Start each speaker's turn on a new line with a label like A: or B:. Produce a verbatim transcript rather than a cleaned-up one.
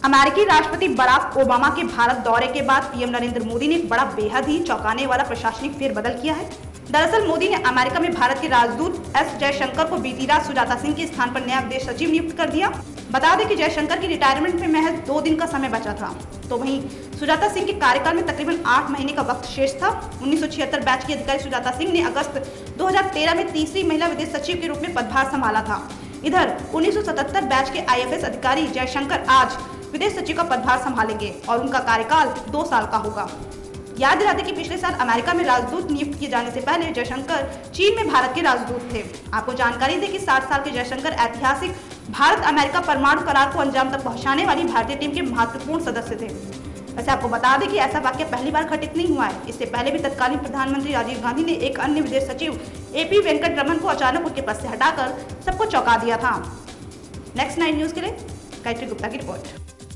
A: अमेरिकी राष्ट्रपति Barack Obama के भारत दौरे के बाद पीएम नरेंद्र मोदी ने एक बड़ा बेहद ही चौंकाने वाला प्रशासनिक फेरबदल किया है। दरअसल मोदी ने अमेरिका में भारत के राजदूत एस जयशंकर को बीती रात सुजाता सिंह के स्थान पर नया विदेश सचिव नियुक्त कर दिया। बता दें कि जयशंकर की रिटायरमेंट में महज दो दिन का समय बचा था, तो वहीं सुजाता सिंह के कार्यकाल में तकरीबन आठ महीने का वक्त शेष था। उन्नीस सौ छिहत्तर बैच की अधिकारी सुजाता सिंह ने अगस्त दो हज़ार तेरह में तीसरी महिला विदेश सचिव के रूप में पदभार संभाला था। इधर उन्नीस सौ सतहत्तर बैच के आईएफएस अधिकारी जयशंकर आज विदेश सचिव का पदभार संभालेंगे और उनका कार्यकाल दो साल का होगा। याद दिलाते कि पिछले साल अमेरिका में राजदूत नियुक्त किए जाने से पहले जयशंकर चीन में भारत के राजदूत थे। आपको जानकारी दें कि साठ साल के जयशंकर ऐतिहासिक भारत अमेरिका परमाणु करार को अंजाम तक पहुंचाने वाली भारतीय टीम के महत्वपूर्ण सदस्य थे। वैसे आपको बता दें कि ऐसा वाक्य पहली बार घटित नहीं हुआ है। इससे पहले भी तत्कालीन प्रधानमंत्री राजीव गांधी ने एक अन्य विदेश सचिव एपी वेंकट रमन को अचानक उनके पद से हटाकर सबको चौंका दिया था। नेक्स्ट नाइन न्यूज के लिए गायत्री गुप्ता की रिपोर्ट।